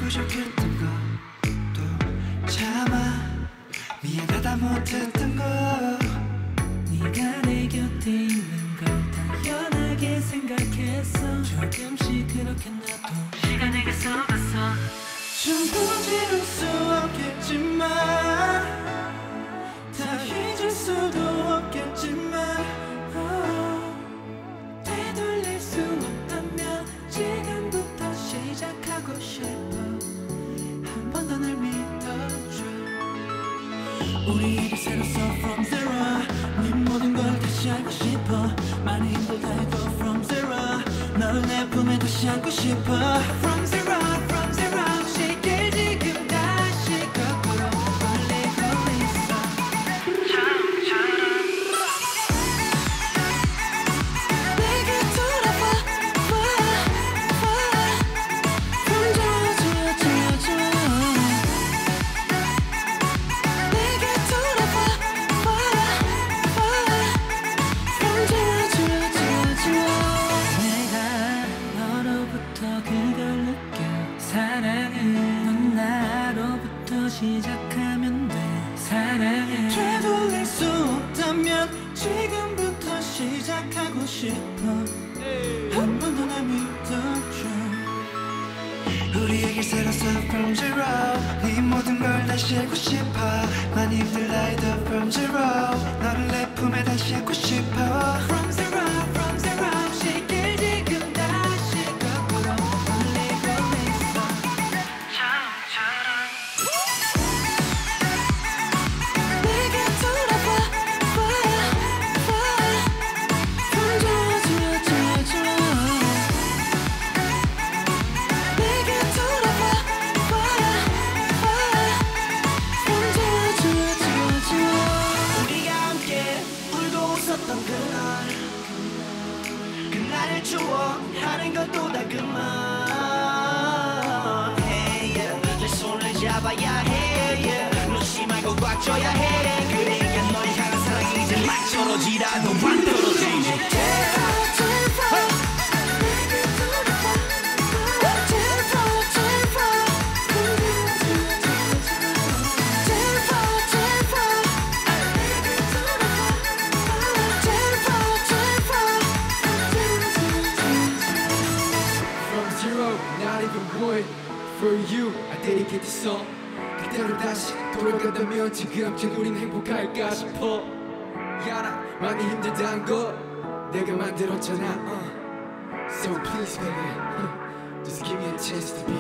부족했던 것도 참아 미안하다 못했던 거 네가 내 곁에 있는 걸 당연하게 생각했어 조금씩 그렇게 나도 시간에게 속았어 전부 지울 수 없겠지만 다 잊을 수도 없겠지만 되돌릴 수 없다면 지금부터 시작하고 싶어 한 번 더 날 믿어줘 우리에게 새로 써 from zero 네 모든 걸 다시 알고 싶어 많이 힘들다 해도 from zero 너를 내 품에 다시 안고 싶어 from zero from zero 시길 지금 다시 거꾸로 돌리고 있어 처음처럼 내게 돌아와 from zero 내게 돌아와 from zero 내가 너로부터 그걸 느껴 사랑은 넌 나로부터 시작하면 돼 사랑은 되돌릴 수 없다면 지금부터 시작하고 싶어 한 번 더 날 믿어줘 우리에게 새로 써 from zero 네 모든 걸 다시 알고 싶어 많이 힘들다 해도 from zero 너를 내 품에 다시 안고 싶어 from zero from zero 시길 지금 다시 거꾸로 돌리고 있어 처음처럼 내게 돌아와 from zero 내게 돌아와 from zero 우리가 함께 울고 웃었던 그날을 추억하는 것도 다 그만 hey, yeah. 내 손을 잡아야 해 yeah. 놓지 말고 꽉 져야 해 그래야 널 향한 사랑이 이제 막 떨어지라도 안 떨어지지 Not even one for you I dedicate this song 그대로 다시 돌아간다면 지금쯤 우린 행복할까 싶어 야나 많이 힘들단 거 내가 만들었잖아 So please baby Just give me a chance to be